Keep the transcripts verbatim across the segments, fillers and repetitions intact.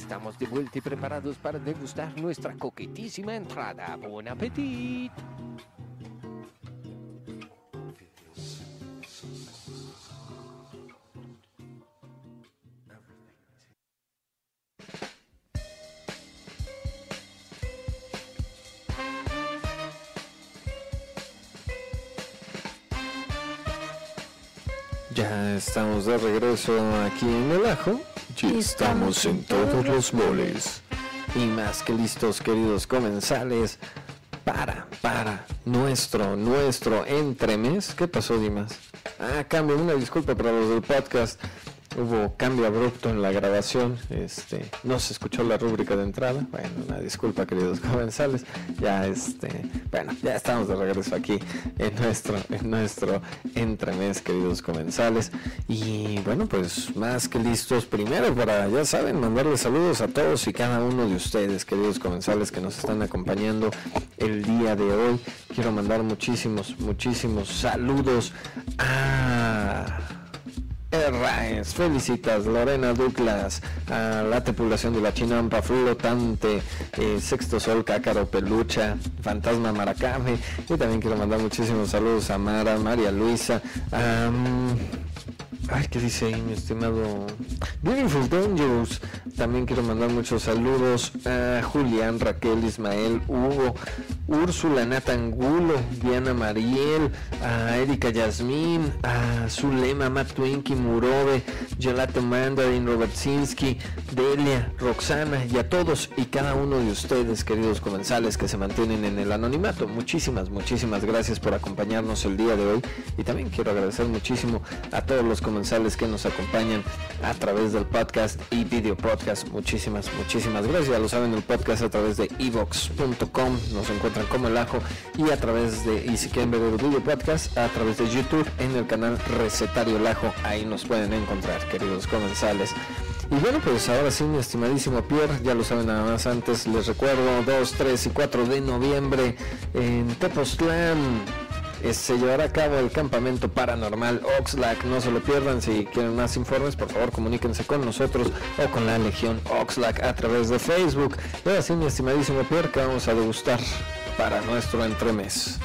estamos de vuelta y preparados para degustar nuestra coquetísima entrada. ¡Buen apetito! Ya estamos de regreso aquí en El Ajo y estamos en todos los moles. Y más que listos, queridos comensales, para, para nuestro, nuestro entremés. ¿Qué pasó, Dimas? Ah, cambio, una disculpa para los del podcast. Hubo cambio abrupto en la grabación, este, no se escuchó la rúbrica de entrada. Bueno, una disculpa, queridos comensales. Ya este, bueno, ya estamos de regreso aquí en nuestro, en nuestro entremés, queridos comensales. Y bueno, pues más que listos, primero para, ya saben, mandarles saludos a todos y cada uno de ustedes, queridos comensales, que nos están acompañando el día de hoy. Quiero mandar muchísimos, muchísimos saludos a Raes, felicitas, Lorena Douglas, a la tripulación de la Chinampa flotante, eh, Sexto Sol, Cácaro, Pelucha, Fantasma Maracame. Y también quiero mandar muchísimos saludos a Mara, María Luisa, um, ay, ¿qué dice ahí mi estimado? Beautiful Dangerous. También quiero mandar muchos saludos a Julián, Raquel, Ismael, Hugo, Úrsula, Natangulo, Diana Mariel, a Erika Yasmín, a Zulema, Matt Twinkie, Murobe, Yolato Mandarin, Robertsinski, Delia, Roxana y a todos y cada uno de ustedes, queridos comensales, que se mantienen en el anonimato. Muchísimas, muchísimas gracias por acompañarnos el día de hoy. Y también quiero agradecer muchísimo a todos los comensales que nos acompañan a través del podcast y video podcast. Muchísimas, muchísimas gracias. Ya lo saben, el podcast a través de e vox punto com nos encuentran como El Ajo, y a través de, y si quieren ver el video podcast, a través de YouTube en el canal Recetario El Ajo. Ahí nos pueden encontrar, queridos comensales. Y bueno, pues ahora sí, mi estimadísimo Pierre, ya lo saben, nada más antes les recuerdo, dos, tres y cuatro de noviembre en Tepoztlán se llevará a cabo el campamento paranormal Oxlack. No se lo pierdan. Si quieren más informes, por favor comuníquense con nosotros o con la Legión Oxlack a través de Facebook. Y ahora sí, mi estimadísimo Pierre, que vamos a degustar para nuestro entremés.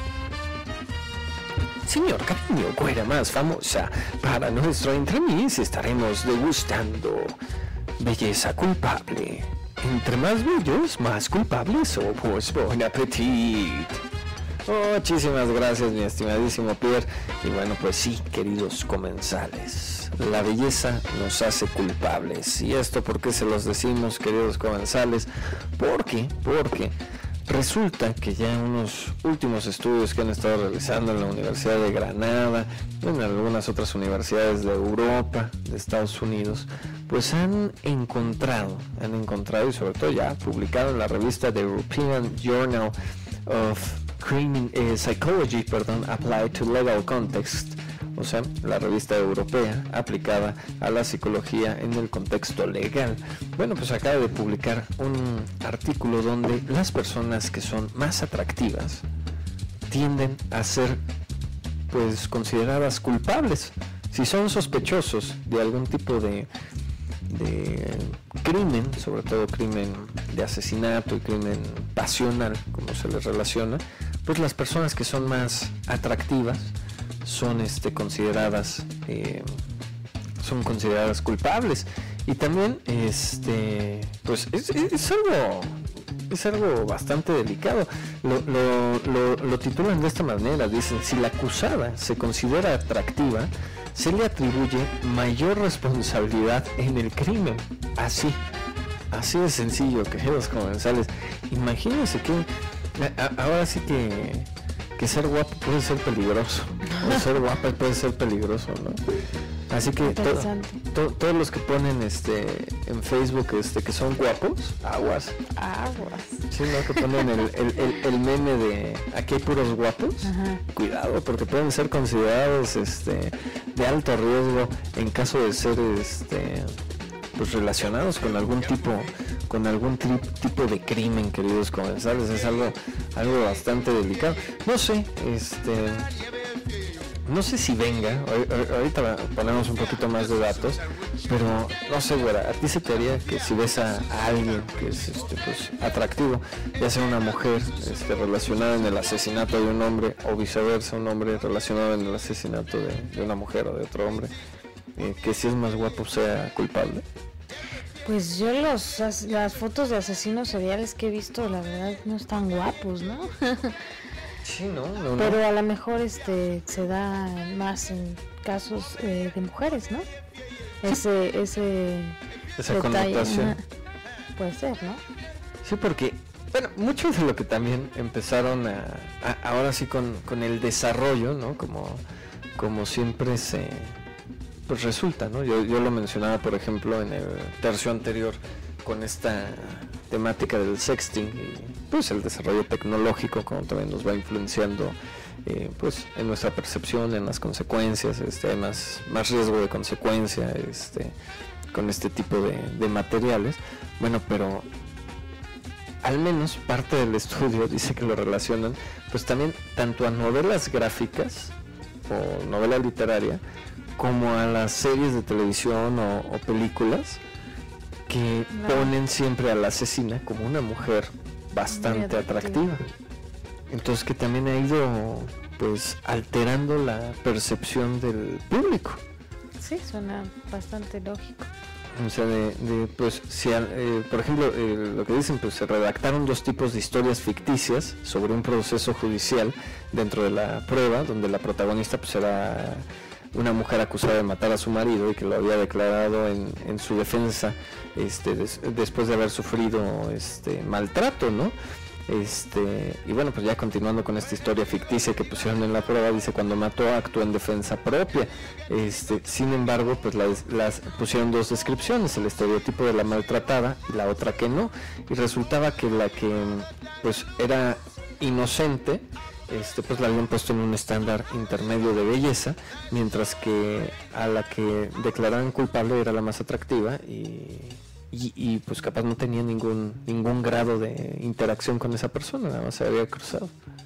Señor cariño, cuera más famosa, para nuestro entremés estaremos degustando belleza culpable. Entre más bellos, más culpables. Oh, pues buen apetito. Muchísimas gracias, mi estimadísimo Pierre. Y bueno, pues sí, queridos comensales, la belleza nos hace culpables. ¿Y esto por qué se los decimos, queridos comensales? Porque, porque resulta que ya unos últimos estudios que han estado realizando en la Universidad de Granada, en algunas otras universidades de Europa, de Estados Unidos, pues han encontrado, han encontrado y sobre todo ya publicado en la revista The European Journal of Crimin- eh, Psychology, perdón, Applied to Legal Context, o sea, la revista europea aplicada a la psicología en el contexto legal. Bueno, pues acaba de publicar un artículo donde las personas que son más atractivas tienden a ser, pues, consideradas culpables. Si son sospechosos de algún tipo de de crimen, sobre todo crimen de asesinato y crimen pasional, como se les relaciona, pues las personas que son más atractivas son este consideradas eh, son consideradas culpables. Y también este pues es, es, es algo es algo bastante delicado. Lo, lo, lo, lo titulan de esta manera, dicen: si la acusada se considera atractiva, se le atribuye mayor responsabilidad en el crimen. Así, así de sencillo, queridos comensales. Imagínense que a, a, ahora sí que, que ser guapo puede ser peligroso, o ser guapa puede ser peligroso, ¿no? Así que to, to, todos los que ponen este en Facebook este que son guapos, aguas. Aguas. Sí, ¿no? Que ponen el, el, el, el meme de aquí hay puros guapos. Ajá. Cuidado, porque pueden ser considerados este de alto riesgo en caso de ser este pues relacionados con algún tipo con algún tri, tipo de crimen, queridos comensales. Es algo algo bastante delicado. No sé, este no sé si venga, ahorita ponemos un poquito más de datos, Pero, no sé, güera, ¿a ti se te haría que si ves a, a alguien que es este, pues, atractivo, ya sea una mujer este, relacionada en el asesinato de un hombre, o viceversa, un hombre relacionado en el asesinato de, de una mujer o de otro hombre, eh, que si es más guapo sea culpable? Pues yo los las fotos de asesinos seriales que he visto, la verdad, no están guapos, ¿no? Sí, no, no, Pero no. a lo mejor este se da más en casos eh, de mujeres, ¿no? Ese ese Esa detalle, connotación. ajá, puede ser, ¿no? Sí, porque, bueno, mucho de lo que también empezaron a, a ahora sí con, con el desarrollo, ¿no? Como, como siempre se, pues resulta, ¿no? Yo, yo lo mencionaba, por ejemplo, en el tercio anterior, con esta temática del sexting y pues el desarrollo tecnológico, como también nos va influenciando eh, pues en nuestra percepción, en las consecuencias, este, hay más, más riesgo de consecuencia este, con este tipo de, de materiales. Bueno, pero al menos parte del estudio dice que lo relacionan pues también tanto a novelas gráficas o novela literaria como a las series de televisión o, o películas que no. ponen siempre a la asesina como una mujer bastante atractiva. Entonces que también ha ido pues alterando la percepción del público. Sí, suena bastante lógico. O sea, de, de pues, si, eh, por ejemplo, eh, lo que dicen, pues se redactaron dos tipos de historias ficticias sobre un proceso judicial dentro de la prueba, donde la protagonista pues era una mujer acusada de matar a su marido y que lo había declarado en, en su defensa este, des, después de haber sufrido este maltrato, ¿no? Este, y bueno, pues ya continuando con esta historia ficticia que pusieron en la prueba, dice cuando mató actuó en defensa propia. Este, sin embargo, pues las, las pusieron dos descripciones, el estereotipo de la maltratada y la otra que no, y resultaba que la que pues era inocente, este, pues la habían puesto en un estándar intermedio de belleza, mientras que a la que declaraban culpable era la más atractiva y Y, y pues capaz no tenía ningún ningún grado de interacción con esa persona, nada más se había cruzado.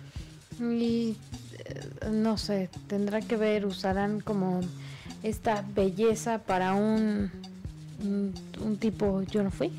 Y eh, no sé, tendrá que ver, usarán como esta belleza para un, un, un tipo yo no fui.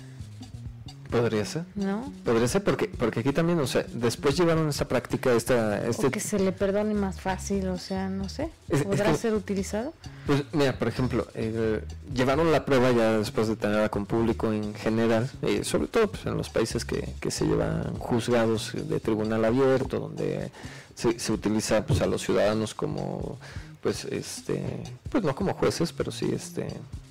Podría ser. ¿No? Podría ser porque porque aquí también, o sea, después llevaron esa práctica, esta... Este... O que se le perdone más fácil, o sea, no sé, es, ¿podrá es que, ser utilizado? Pues mira, por ejemplo, eh, llevaron la prueba ya después de tenerla con público en general, eh, sobre todo pues, en los países que, que se llevan juzgados de tribunal abierto, donde se, se utiliza pues a los ciudadanos como, pues, este, pues no como jueces, pero sí, este...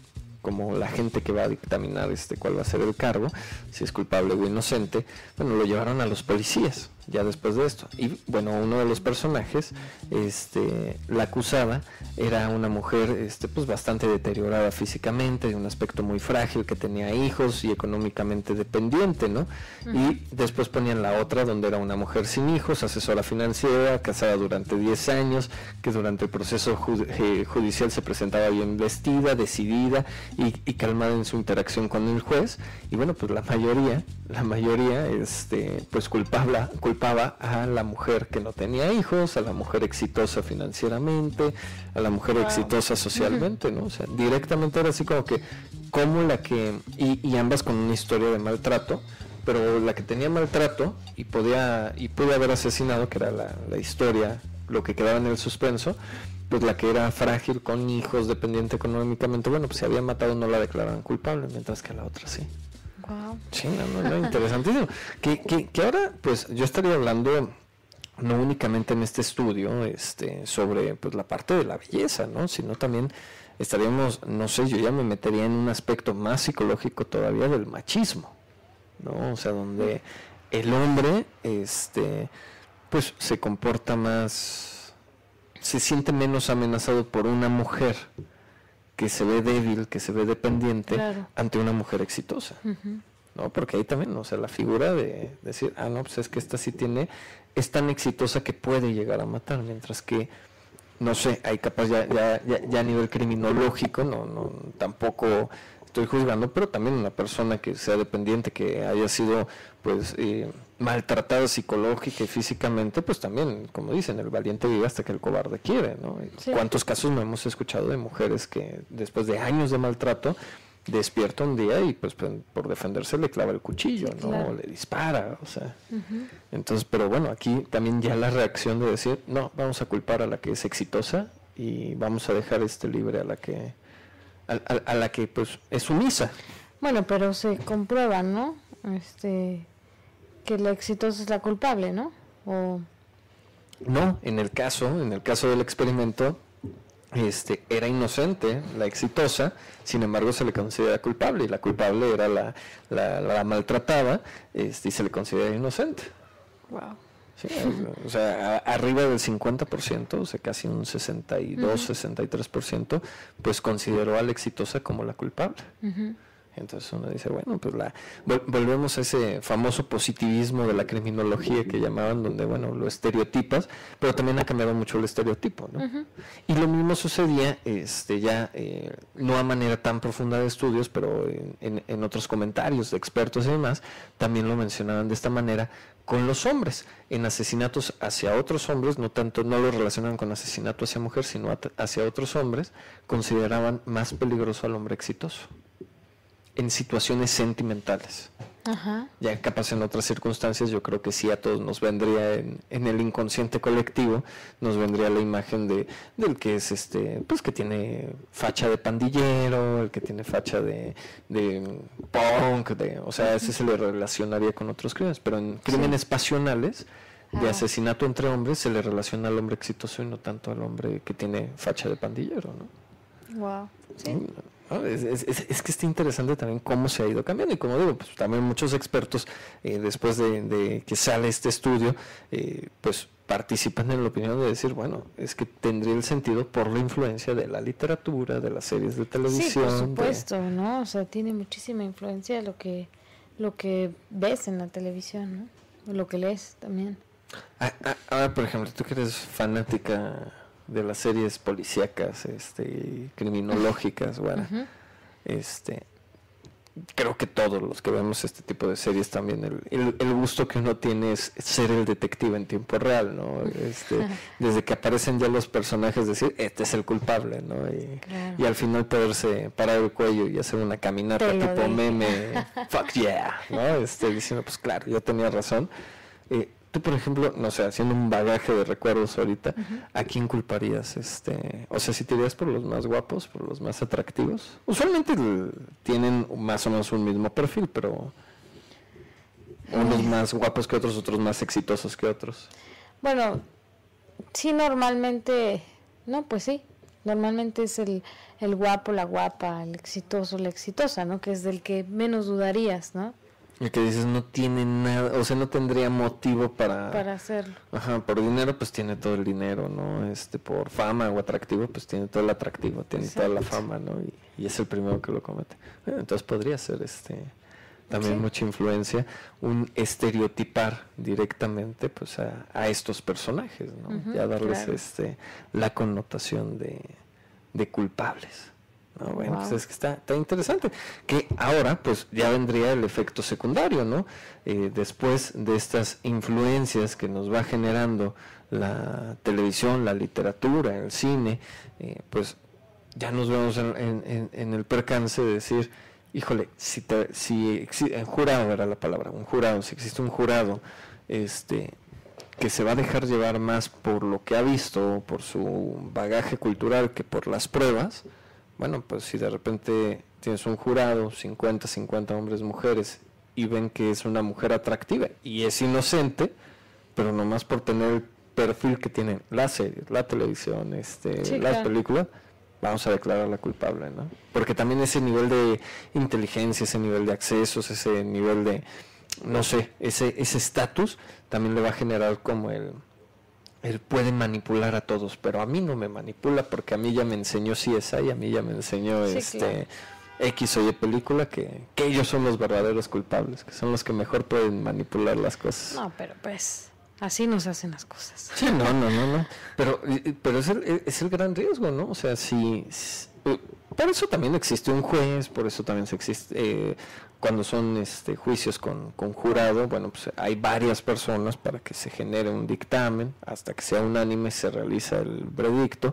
como la gente que va a dictaminar este cuál va a ser el cargo, si es culpable o inocente. Bueno, lo llevaron a los policías ya después de esto. Y bueno, uno de los personajes, este, la acusada, era una mujer este, pues bastante deteriorada físicamente, de un aspecto muy frágil, que tenía hijos y económicamente dependiente, ¿no? Uh-huh. Y después ponían la otra, donde era una mujer sin hijos, asesora financiera, casada durante diez años, que durante el proceso ju- eh, judicial se presentaba bien vestida, decidida y, y calmada en su interacción con el juez. Y bueno, pues la mayoría, la mayoría, este, pues culpable, culpaba a la mujer que no tenía hijos, a la mujer exitosa financieramente, a la mujer wow. exitosa socialmente, ¿no? O sea, directamente era así como que, como la que, y, y ambas con una historia de maltrato, pero la que tenía maltrato y podía, y pudo haber asesinado, que era la, la historia, lo que quedaba en el suspenso, pues la que era frágil, con hijos, dependiente económicamente, bueno, pues si había matado no la declaraban culpable, mientras que la otra sí. Wow. Sí, no, no, no, interesantísimo. Que, que, que ahora, pues, yo estaría hablando no únicamente en este estudio, este, sobre pues la parte de la belleza, ¿no? Sino también estaríamos, no sé, yo ya me metería en un aspecto más psicológico todavía del machismo, ¿no? O sea, donde el hombre, este, pues, se comporta más, se siente menos amenazado por una mujer que se ve débil, que se ve dependiente, claro, ante una mujer exitosa, uh-huh. ¿no? Porque ahí también, o sea, la figura de decir, ah, no, pues es que esta sí tiene, es tan exitosa que puede llegar a matar, mientras que, no sé, hay capaz ya, ya, ya, ya a nivel criminológico, no, no, tampoco estoy juzgando, pero también una persona que sea dependiente, que haya sido pues eh, maltratada psicológica y físicamente, pues también, como dicen, el valiente vive hasta que el cobarde quiere, ¿no? Sí. ¿Cuántos casos no hemos escuchado de mujeres que después de años de maltrato despierta un día y pues por defenderse le clava el cuchillo, sí, ¿no? Claro. O le dispara, o sea. Uh-huh. Entonces, pero bueno, aquí también ya la reacción de decir, no, vamos a culpar a la que es exitosa y vamos a dejar este libre a la que a, a, a la que pues es sumisa. Bueno, pero se comprueba, ¿no? Este que la exitosa es la culpable, ¿no? O no, en el caso, en el caso del experimento Este, era inocente la exitosa, sin embargo se le considera culpable y la culpable era la, la, la maltratada, este, y se le considera inocente. Wow. Sí, o sea, a, arriba del cincuenta por ciento, o sea, casi un sesenta y dos, uh-huh. sesenta y tres por ciento, pues consideró a la exitosa como la culpable. Uh-huh. Entonces uno dice, bueno, pues la vol- volvemos a ese famoso positivismo de la criminología que llamaban, donde, bueno, lo estereotipas, pero también ha cambiado mucho el estereotipo, ¿no? Uh-huh. Y lo mismo sucedía, este, ya, eh, no a manera tan profunda de estudios, pero en, en, en otros comentarios de expertos y demás, también lo mencionaban de esta manera con los hombres. En asesinatos hacia otros hombres, no tanto, no lo relacionaban con asesinato hacia mujer, sino at- hacia otros hombres, consideraban más peligroso al hombre exitoso en situaciones sentimentales. Ajá. Ya capaz en otras circunstancias yo creo que sí a todos nos vendría en, en el inconsciente colectivo, nos vendría la imagen de del que es este, pues que tiene facha de pandillero, el que tiene facha de, de punk, de, o sea, ese se le relacionaría con otros crímenes, pero en crímenes sí. pasionales de ah. asesinato entre hombres se le relaciona al hombre exitoso y no tanto al hombre que tiene facha de pandillero, ¿no? Wow. Sí. ¿Sí? ¿No? Es, es, es que está interesante también cómo se ha ido cambiando y como digo, pues también muchos expertos eh, después de, de que sale este estudio eh, pues participan en la opinión de decir, bueno, es que tendría el sentido por la influencia de la literatura, de las series de televisión. Sí, por supuesto, de... ¿no? O sea, tiene muchísima influencia lo que lo que ves en la televisión, ¿no? Lo que lees también. Ah, ah, ahora, por ejemplo, tú que eres fanática de las series policíacas, este, criminológicas, bueno, uh-huh. este, creo que todos los que vemos este tipo de series también el, el, el gusto que uno tiene es ser el detective en tiempo real, ¿no? Este, desde que aparecen ya los personajes decir, este es el culpable, ¿no? Y, claro. y al final poderse parar el cuello y hacer una caminata tipo meme, fuck yeah, ¿no? Este, diciendo, pues claro, yo tenía razón. Eh, Tú, por ejemplo, no sé, haciendo un bagaje de recuerdos ahorita, uh-huh. ¿a quién culparías? Este, o sea, si te irías por los más guapos, por los más atractivos. Usualmente el, tienen más o menos un mismo perfil, pero unos más guapos que otros, otros más exitosos que otros. Bueno, sí, normalmente, no, pues sí, normalmente es el, el guapo, la guapa, el exitoso, la exitosa, ¿no? Que es del que menos dudarías, ¿no? El que dices no tiene nada, o sea, no tendría motivo para... Para hacerlo. Ajá, por dinero pues tiene todo el dinero, ¿no? Este, por fama o atractivo pues tiene todo el atractivo, tiene Exacto. toda la fama, ¿no? Y, y es el primero que lo comete. Bueno, entonces podría ser este también sí. mucha influencia, un estereotipar directamente pues a, a estos personajes, ¿no? Uh-huh, ya darles claro. este la connotación de, de culpables. No, bueno, wow. pues es que está, está interesante. Que ahora, pues ya vendría el efecto secundario, ¿no? Eh, después de estas influencias que nos va generando la televisión, la literatura, el cine, eh, pues ya nos vemos en, en, en el percance de decir, híjole, si, te, si existe, jurado era la palabra, un jurado, si existe un jurado, este que se va a dejar llevar más por lo que ha visto, por su bagaje cultural, que por las pruebas. Bueno, pues si de repente tienes un jurado, cincuenta, cincuenta hombres, mujeres, y ven que es una mujer atractiva y es inocente, pero nomás por tener el perfil que tienen las series, la televisión, este, sí, las claro. películas, vamos a declararla culpable, ¿no? Porque también ese nivel de inteligencia, ese nivel de accesos, ese nivel de, no sé, ese ese estatus, también le va a generar como el... Él puede manipular a todos, pero a mí no me manipula porque a mí ya me enseñó C S I, a mí ya me enseñó sí, este claro. X o Y película que, que ellos son los verdaderos culpables, que son los que mejor pueden manipular las cosas. No, pero pues así nos hacen las cosas. Sí, no, no, no, no. Pero, pero es el, es el gran riesgo, ¿no? O sea, si, si por eso también existe un juez, por eso también se existe, eh, cuando son este, juicios con, con jurado, bueno, pues hay varias personas para que se genere un dictamen, hasta que sea unánime se realiza el veredicto,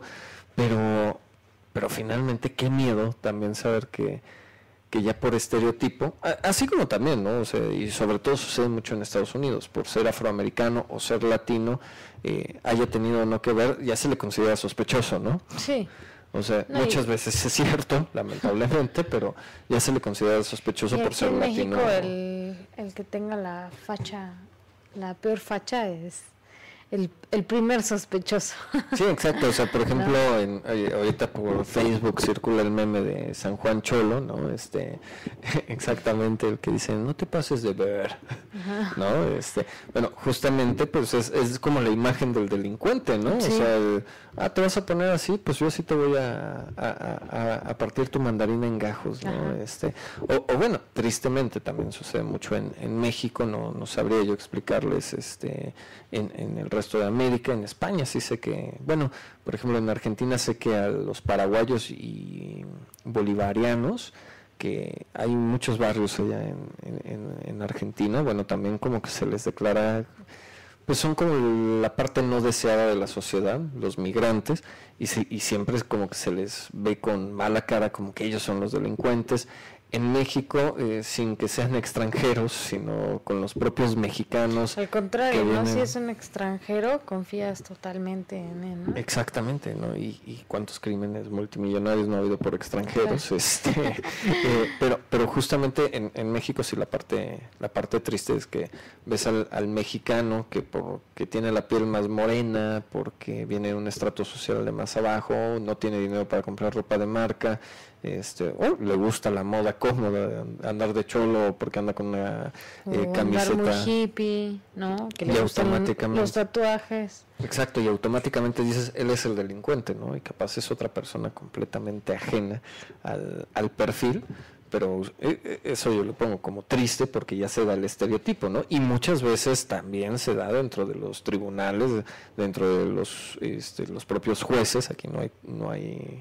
pero, pero finalmente qué miedo también saber que, que ya por estereotipo, así como también, ¿no? O sea, y sobre todo sucede mucho en Estados Unidos, por ser afroamericano o ser latino, eh, haya tenido o no que ver, ya se le considera sospechoso, ¿no? Sí. O sea, no, muchas y... veces es cierto, lamentablemente, pero ya se le considera sospechoso por ser en latino. México el, el que tenga la facha, la peor facha es el, el primer sospechoso. Sí, exacto. O sea, por ejemplo, no. en, ahorita por Facebook circula el meme de San Juan Cholo, ¿no? Este, exactamente el que dice, no te pases de ver, ajá, ¿no? Este, bueno, justamente, pues es, es como la imagen del delincuente, ¿no? Sí. O sea, el, ah, te vas a poner así, pues yo sí te voy a, a, a, a partir tu mandarina en gajos, ¿no? Ajá. Este, o, o bueno, tristemente también sucede mucho en, en México, no, no sabría yo explicarles, este, en, en el resto de América, en España sí sé que, bueno, por ejemplo en Argentina sé que a los paraguayos y bolivarianos, que hay muchos barrios allá en, en, en Argentina, bueno, también como que se les declara, pues son como la parte no deseada de la sociedad, los migrantes, y, si, y siempre es como que se les ve con mala cara, como que ellos son los delincuentes. En México, eh, sin que sean extranjeros, sino con los propios mexicanos. Al contrario, ¿no? Si es un extranjero, confías totalmente en él, ¿no? Exactamente, ¿no? Y, y cuántos crímenes multimillonarios no ha habido por extranjeros, claro. este, eh, pero, pero justamente en, en México sí la parte, la parte triste es que ves al, al mexicano que porque tiene la piel más morena, porque viene de un estrato social de más abajo, no tiene dinero para comprar ropa de marca. Este, oh, le gusta la moda cómoda, andar de cholo porque anda con una eh, camiseta andar muy hippie, ¿no? Que le y gustan automáticamente los tatuajes. Exacto, y automáticamente dices, él es el delincuente, ¿no? Y capaz es otra persona completamente ajena al, al perfil, pero eh, eso yo lo pongo como triste porque ya se da el estereotipo, ¿no? Y muchas veces también se da dentro de los tribunales, dentro de los este, los propios jueces. Aquí no hay no hay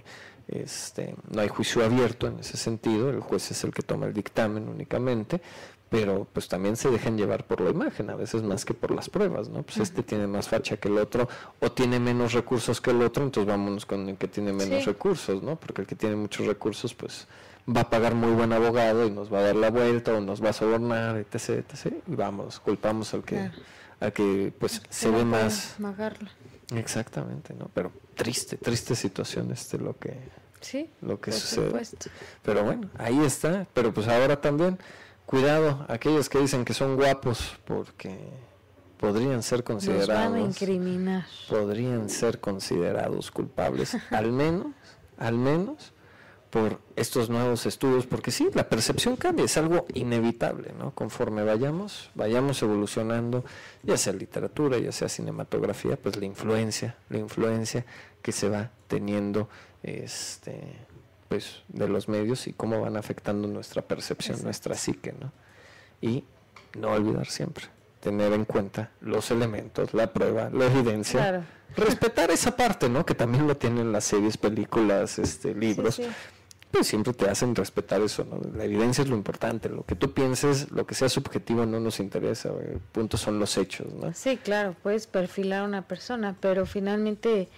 Este, no hay juicio abierto en ese sentido, el juez es el que toma el dictamen únicamente, pero pues también se dejan llevar por la imagen, a veces más que por las pruebas, ¿no? Pues este tiene más facha que el otro, o tiene menos recursos que el otro, entonces vámonos con el que tiene menos sí. recursos, ¿no? Porque el que tiene muchos recursos, pues va a pagar muy buen abogado y nos va a dar la vuelta, o nos va a sobornar, etc, etc, y vamos, culpamos al que, claro. al que pues se ve más... Magarla. Exactamente, ¿no? Pero triste, triste situación este lo que sí, lo que por sucede. Supuesto. Pero bueno, ahí está, pero pues ahora también cuidado aquellos que dicen que son guapos porque podrían ser considerados Nos van a incriminar. Podrían ser considerados culpables, al menos, al menos por estos nuevos estudios, porque sí, la percepción cambia, es algo inevitable, ¿no? Conforme vayamos, vayamos evolucionando, ya sea literatura, ya sea cinematografía, pues la influencia, la influencia que se va teniendo, este, pues, de los medios y cómo van afectando nuestra percepción, Exacto. nuestra psique, ¿no? Y no olvidar siempre, tener en cuenta los elementos, la prueba, la evidencia, claro. respetar esa parte, ¿no? Que también lo tienen las series, películas, este, libros. Sí, sí. Pues siempre te hacen respetar eso, ¿no? La evidencia es lo importante, lo que tú pienses, lo que sea subjetivo no nos interesa, el punto son los hechos, ¿no? Sí, claro, puedes perfilar a una persona, pero finalmente,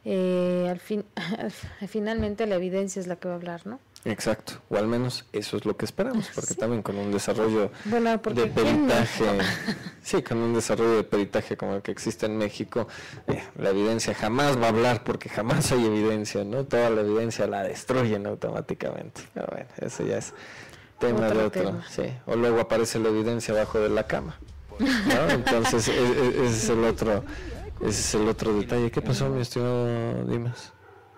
eh, al fin, finalmente la evidencia es la que va a hablar, ¿no? Exacto, o al menos eso es lo que esperamos, porque sí. también con un desarrollo bueno, de peritaje, sí, con un desarrollo de peritaje como el que existe en México, eh, la evidencia jamás va a hablar porque jamás hay evidencia, ¿no? Toda la evidencia la destruyen automáticamente. Pero bueno, eso ya es tema otro de otro, tema. Sí. O luego aparece la evidencia abajo de la cama, ¿no? Entonces ese es el otro, ese es el otro detalle. ¿Qué pasó, mi estimado Dimas?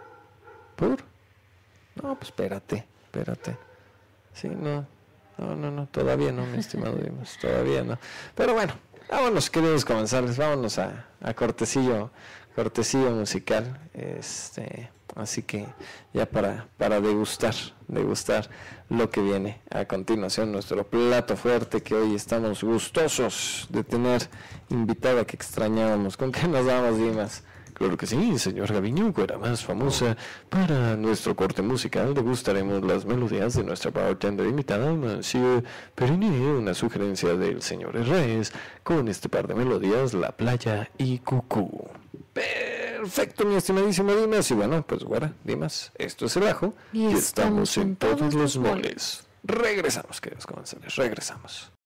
¿Por? No, pues espérate, espérate. Sí, no, no, no, no, todavía no, mi estimado Dimas, todavía no. Pero bueno, vámonos, queridos comensales, vámonos a, a cortecillo, cortecillo musical, este, así que ya para, para degustar, degustar lo que viene a continuación, nuestro plato fuerte que hoy estamos gustosos de tener invitada que extrañábamos. ¿Con qué nos vamos, Dimas? Claro que sí, señor Gaviñuco era más famosa. Para nuestro corte musical degustaremos las melodías de nuestra bartender invitada, Monsieur Perini, una sugerencia del señor Reyes, con este par de melodías, La Playa y Cucú. Perfecto, mi estimadísimo Dimas. Y bueno, pues guarda, Dimas, esto es El Ajo y, y estamos en todos los moles. Regresamos, queridos comensales, regresamos.